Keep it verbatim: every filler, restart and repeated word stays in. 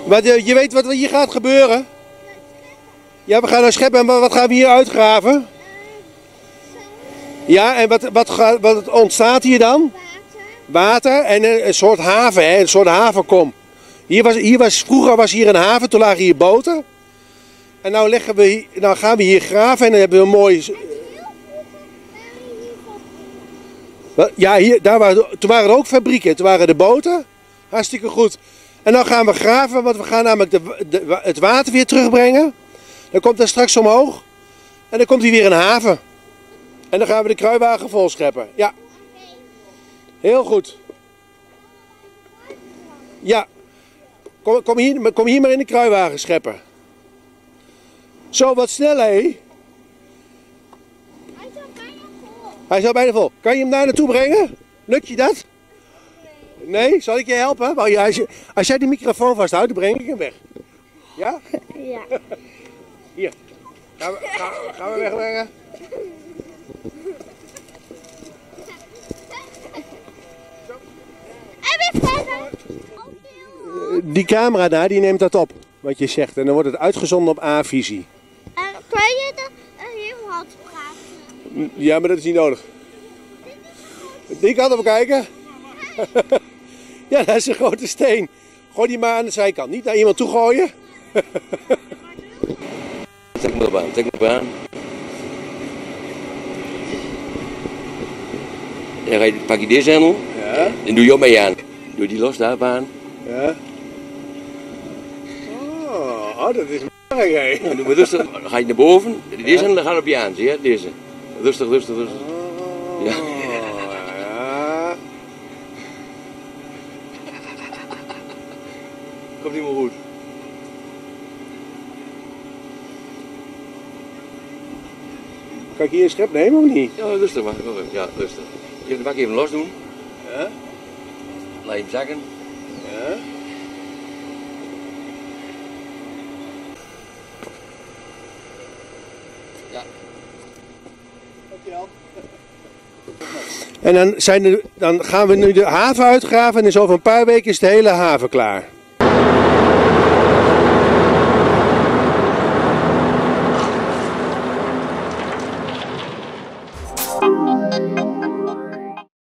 Wat, je weet wat er hier gaat gebeuren? Ja, we gaan naar scheppen. En wat gaan we hier uitgraven? Ja, en wat, wat, gaat, wat ontstaat hier dan? Water. Water en een, een soort haven, hè? Een soort havenkom. Hier was, hier was, vroeger was hier een haven, toen lagen hier boten. En nou, leggen we hier, nou gaan we hier graven en dan hebben we een mooi... Ja, hier, daar waren, toen waren er ook fabrieken, toen waren de boten. Hartstikke goed. En dan gaan we graven, want we gaan namelijk de, de, het water weer terugbrengen. Dan komt dat straks omhoog. En dan komt hier weer een haven. En dan gaan we de kruiwagen vol scheppen. Ja. Heel goed. Ja. Kom, kom, hier, kom hier maar in de kruiwagen scheppen. Zo, wat sneller, hé. Hij is al bijna vol. Hij is al bijna vol. Kan je hem daar naartoe brengen? Lukt je dat? Nee? Zal ik je helpen? Als, je, als jij de microfoon vasthoudt, dan breng ik hem weg. Ja? Ja. Hier. Gaan we, gaan, gaan we wegbrengen? En weer verder. Die camera daar, die neemt dat op, wat je zegt. En dan wordt het uitgezonden op A-visie. En kan je er heel hard praten? Ja, maar dat is niet nodig. Die kant op kijken. Ja, dat is een grote steen. Gooi die maar aan de zijkant. Niet naar iemand toe gooien. Trek me op aan, trek me op aan. En dan ga je, pak je deze hendel. Ja. En doe je ook mee aan. Doe die los daar op aan. Ja. Oh, oh, dat is belangrijk, hè? Dan doe je rustig, dan ga je naar boven. Deze hendel gaat op je aan, zie je? Deze. Rustig, rustig, rustig. Oh, Ja. Ja. Komt niet meer goed. Kan ik hier een schep nemen of niet? Ja, rustig maar. Ja, rustig. Je de bak even los doen. Ja. Laat je hem zakken. Ja. Ja. Dankjewel. En dan, zijn er, dan gaan we nu de haven uitgraven en in zo'n een paar weken is de hele haven klaar.